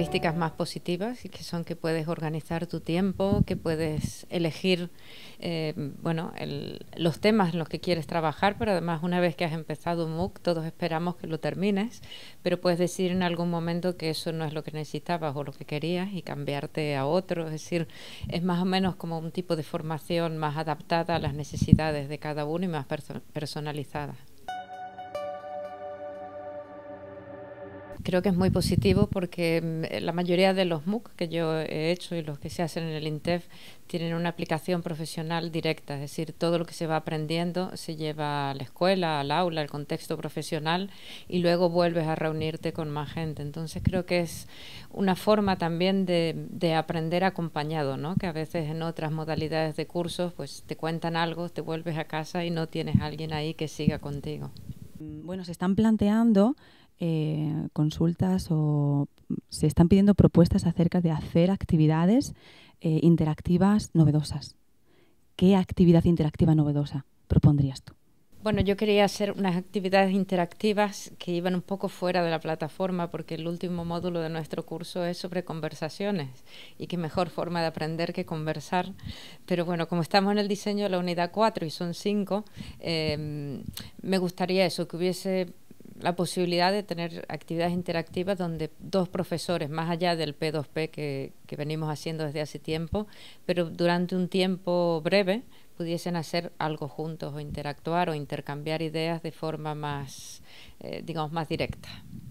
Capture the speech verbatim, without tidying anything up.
características más positivas, y que son que puedes organizar tu tiempo, que puedes elegir eh, bueno, el, los temas en los que quieres trabajar, pero además una vez que has empezado un MOOC todos esperamos que lo termines, pero puedes decir en algún momento que eso no es lo que necesitabas o lo que querías y cambiarte a otro. Es decir, es más o menos como un tipo de formación más adaptada a las necesidades de cada uno y más perso- personalizada. Creo que es muy positivo porque la mayoría de los MOOC que yo he hecho y los que se hacen en el INTEF tienen una aplicación profesional directa, es decir, todo lo que se va aprendiendo se lleva a la escuela, al aula, al contexto profesional y luego vuelves a reunirte con más gente. Entonces creo que es una forma también de, de aprender acompañado, ¿no? Que a veces en otras modalidades de cursos pues te cuentan algo, te vuelves a casa y no tienes a alguien ahí que siga contigo. Bueno, se están planteando eh, consultas o se están pidiendo propuestas acerca de hacer actividades eh, interactivas novedosas. ¿Qué actividad interactiva novedosa propondrías tú? Bueno, yo quería hacer unas actividades interactivas que iban un poco fuera de la plataforma, porque el último módulo de nuestro curso es sobre conversaciones y qué mejor forma de aprender que conversar. Pero bueno, como estamos en el diseño de la unidad cuatro y son cinco, eh, me gustaría eso, que hubiese la posibilidad de tener actividades interactivas donde dos profesores, más allá del P dos P que, que venimos haciendo desde hace tiempo, pero durante un tiempo breve, pudiesen hacer algo juntos o interactuar o intercambiar ideas de forma más, eh, digamos, más directa.